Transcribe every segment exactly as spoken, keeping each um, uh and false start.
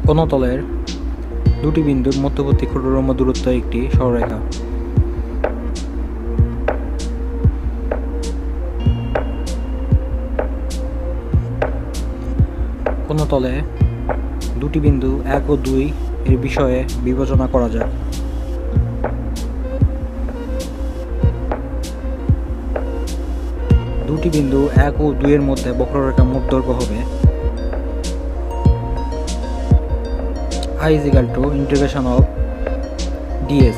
কোনো তলের দুটি বিন্দুর মধ্যবর্তী ক্ষুদ্রতম দূরত্ব একটি সরলরেখা। কোনো তলে দুটি বিন্দু এক ও দুই এর বিষয়ে বিবেচনা করা যাক। দুটি বিন্দু এক ও দুই এর মধ্যে বক্ররেখার মোট দৈর্ঘ্য হবে I is equal to integration of ds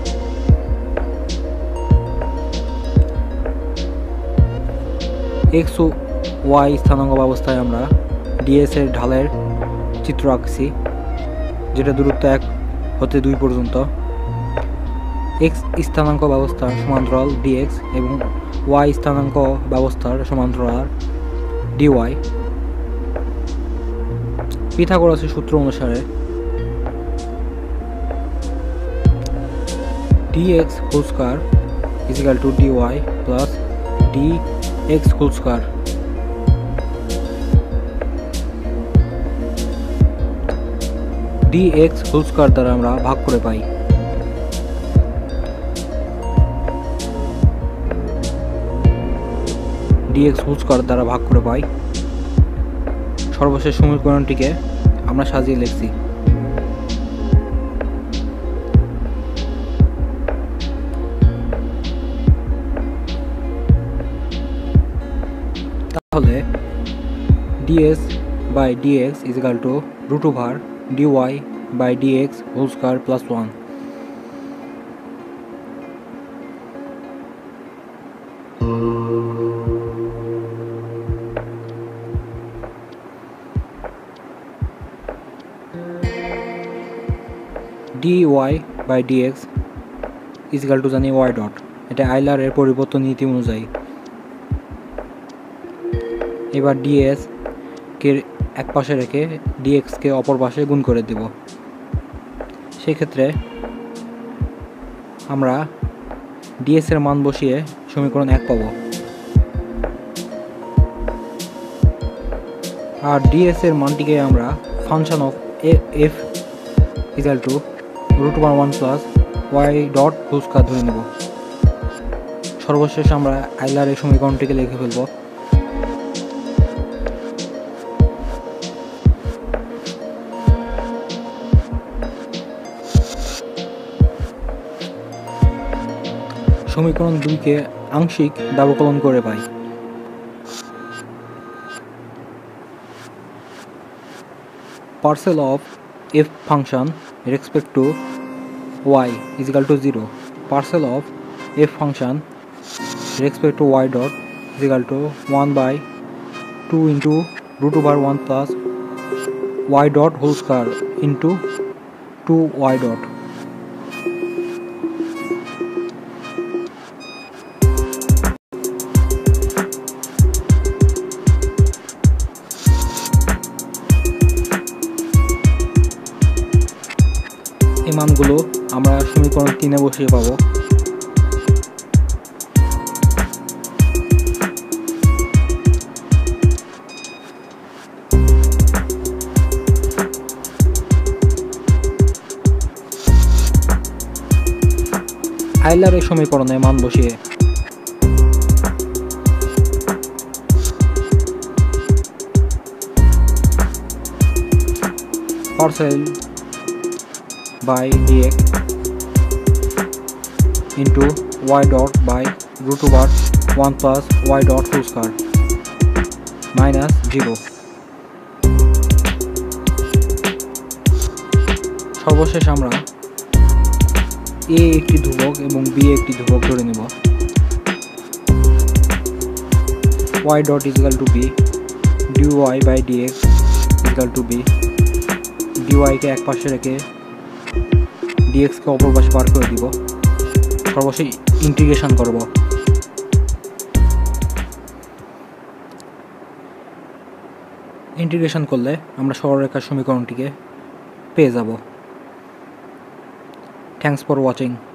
x O y স্থানাঙ্ক ব্যবস্থায় আমরা ds এর ঢালের চিত্র আঁকছি, যেটা দূরত্ব এক হতে দুই পর্যন্ত। x স্থানাঙ্ক ব্যবস্থার সমান্তরাল dx এবং y স্থানাঙ্ক ব্যবস্থার সমান্তরাল dy। পিথাগোরাসের সূত্র অনুসারে dx whole square is equal to dy plus dx whole square। dx whole square দ্বারা আমরা ভাগ করে পাই dx whole square দ্বারা ভাগ করে পাই সর্বশেষ সমীকরণটিকে আমরা সাজিয়ে লিখছি। তাহলে ds by dx is equal to root over dy by dx whole square plus one। dy by dx is equal to জানি y dot, এটা আইলারের পরিবর্তন নীতি অনুযায়ী। এবার ds কে এক পাশে রেখে dx কে অপর পাশে গুণ করে দেব। সেক্ষেত্রে আমরা ds এর মান বসিয়ে সমীকরণ এক পাবো, আর ds এর মানটিকে আমরা function of f equal to root over one plus y dot whole square ধরে নেব। সর্বশেষ আমরা আইলার এই সমীকরণটিকে লিখে ফেলব। সমীকরণ দুইকে আংশিক ব্যবকলন করে পাই। Parcel of f function with respect to y is equal to zero. Parcel of f function with respect to y dot is equal to one by two into root over one plus y dot whole square into two y dot। এই মানগুলো আমরা সমীকরণ তিনে বসিয়ে পাবো। আইলারের সমীকরণে মান বসিয়ে partial by dx into y dot by root over one plus y dot whole square minus zero। সর্বশেষ আমরা a একটি ধ্রুবক এবং b একটি ধ্রুবক ধরে নেব। y dot is equal to b, dy by dx is equal to b। dy কে এক পাশে রেখে dx কে অপর পাশে পার করে দিব। সর্বশেষ ইন্টিগ্রেশন করব। ইন্টিগ্রেশন করলে আমরা সরলরেখার সমীকরণটিকে পেয়ে যাব। Thanks for watching.